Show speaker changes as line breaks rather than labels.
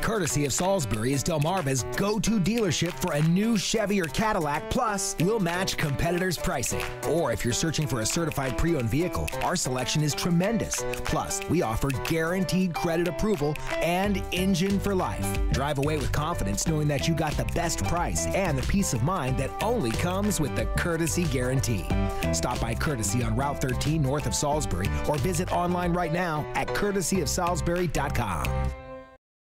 Courtesy of Salisbury is Delmarva's go-to dealership for a new Chevy or Cadillac. Plus, we'll match competitors' pricing. Or if you're searching for a certified pre-owned vehicle, our selection is tremendous. Plus, we offer guaranteed credit approval and engine for life. Drive away with confidence knowing that you got the best price and the peace of mind that only comes with the Courtesy Guarantee. Stop by Courtesy on Route 13 north of Salisbury or visit online right now at courtesyofsalisbury.com.